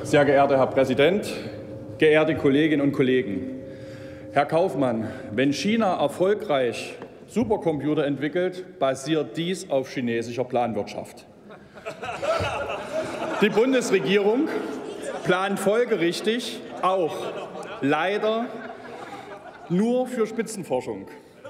Sehr geehrter Herr Präsident, geehrte Kolleginnen und Kollegen! Herr Kaufmann, wenn China erfolgreich Supercomputer entwickelt, basiert dies auf chinesischer Planwirtschaft. Die Bundesregierung plant folgerichtig auch leider nur für Spitzenforschung.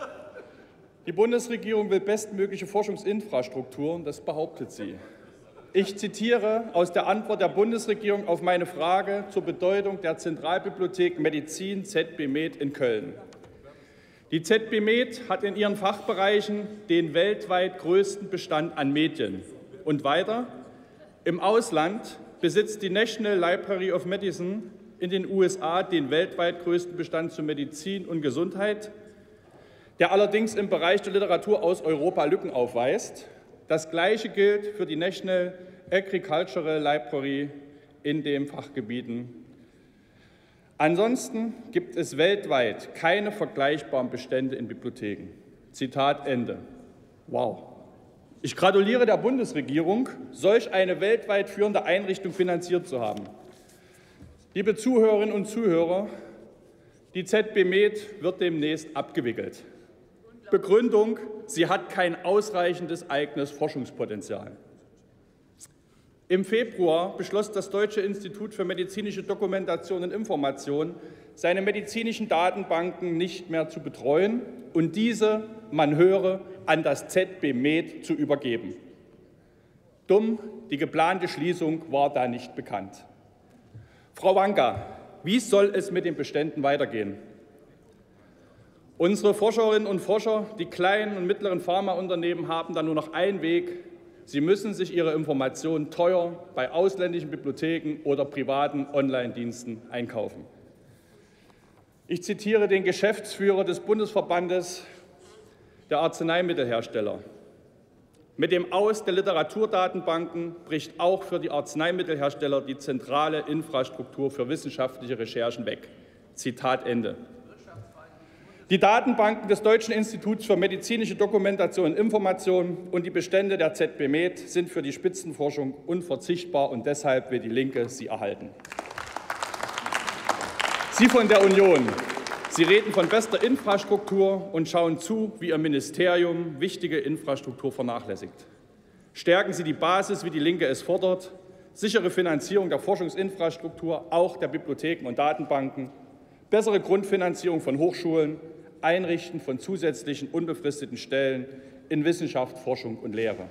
Die Bundesregierung will bestmögliche Forschungsinfrastrukturen, das behauptet sie. Ich zitiere aus der Antwort der Bundesregierung auf meine Frage zur Bedeutung der Zentralbibliothek Medizin ZB-Med in Köln. Die ZB-Med hat in ihren Fachbereichen den weltweit größten Bestand an Medien. Und weiter, im Ausland besitzt die National Library of Medicine in den USA den weltweit größten Bestand zu Medizin und Gesundheit, der allerdings im Bereich der Literatur aus Europa Lücken aufweist. Das Gleiche gilt für die National Agricultural Library in den Fachgebieten. Ansonsten gibt es weltweit keine vergleichbaren Bestände in Bibliotheken. Zitat Ende. Wow. Ich gratuliere der Bundesregierung, solch eine weltweit führende Einrichtung finanziert zu haben. Liebe Zuhörerinnen und Zuhörer, die ZB-Med wird demnächst abgewickelt. Begründung: Sie hat kein ausreichendes eigenes Forschungspotenzial. Im Februar beschloss das Deutsche Institut für medizinische Dokumentation und Information, seine medizinischen Datenbanken nicht mehr zu betreuen und diese, man höre, an das ZB-Med zu übergeben. Dumm, die geplante Schließung war da nicht bekannt. Frau Wanka, wie soll es mit den Beständen weitergehen? Unsere Forscherinnen und Forscher, die kleinen und mittleren Pharmaunternehmen, haben da nur noch einen Weg. Sie müssen sich ihre Informationen teuer bei ausländischen Bibliotheken oder privaten Online-Diensten einkaufen. Ich zitiere den Geschäftsführer des Bundesverbandes der Arzneimittelhersteller. Mit dem Aus der Literaturdatenbanken bricht auch für die Arzneimittelhersteller die zentrale Infrastruktur für wissenschaftliche Recherchen weg. Zitat Ende. Die Datenbanken des Deutschen Instituts für medizinische Dokumentation und Information und die Bestände der ZB-Med sind für die Spitzenforschung unverzichtbar, und deshalb will die Linke sie erhalten. Sie von der Union, Sie reden von bester Infrastruktur und schauen zu, wie Ihr Ministerium wichtige Infrastruktur vernachlässigt. Stärken Sie die Basis, wie die Linke es fordert, sichere Finanzierung der Forschungsinfrastruktur, auch der Bibliotheken und Datenbanken, bessere Grundfinanzierung von Hochschulen, Einrichten von zusätzlichen unbefristeten Stellen in Wissenschaft, Forschung und Lehre.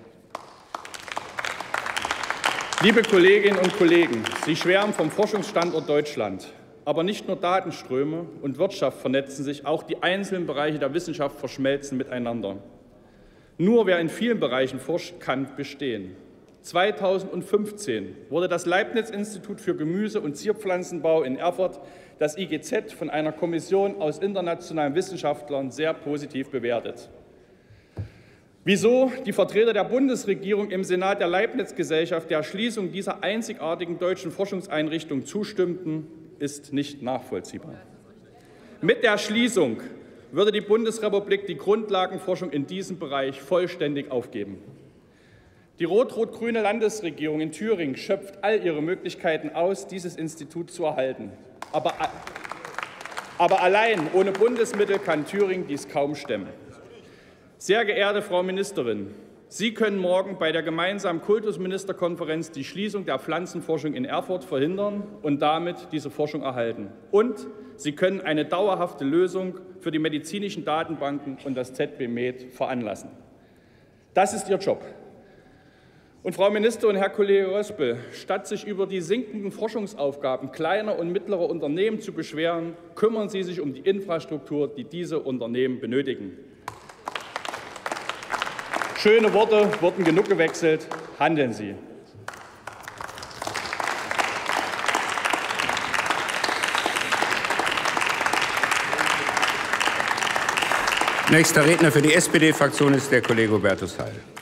Liebe Kolleginnen und Kollegen, Sie schwärmen vom Forschungsstandort Deutschland. Aber nicht nur Datenströme und Wirtschaft vernetzen sich, auch die einzelnen Bereiche der Wissenschaft verschmelzen miteinander. Nur wer in vielen Bereichen forscht, kann bestehen. 2015 wurde das Leibniz-Institut für Gemüse- und Zierpflanzenbau in Erfurt, das IGZ, von einer Kommission aus internationalen Wissenschaftlern sehr positiv bewertet. Wieso die Vertreter der Bundesregierung im Senat der Leibniz-Gesellschaft der Schließung dieser einzigartigen deutschen Forschungseinrichtung zustimmten, ist nicht nachvollziehbar. Mit der Schließung würde die Bundesrepublik die Grundlagenforschung in diesem Bereich vollständig aufgeben. Die rot-rot-grüne Landesregierung in Thüringen schöpft all ihre Möglichkeiten aus, dieses Institut zu erhalten. Aber allein ohne Bundesmittel kann Thüringen dies kaum stemmen. Sehr geehrte Frau Ministerin, Sie können morgen bei der gemeinsamen Kultusministerkonferenz die Schließung der Pflanzenforschung in Erfurt verhindern und damit diese Forschung erhalten. Und Sie können eine dauerhafte Lösung für die medizinischen Datenbanken und das ZB-Med veranlassen. Das ist Ihr Job. Und Frau Ministerin, Herr Kollege Rospel, statt sich über die sinkenden Forschungsaufgaben kleiner und mittlerer Unternehmen zu beschweren, kümmern Sie sich um die Infrastruktur, die diese Unternehmen benötigen. Schöne Worte wurden genug gewechselt. Handeln Sie. Nächster Redner für die SPD-Fraktion ist der Kollege Hubertus Heil.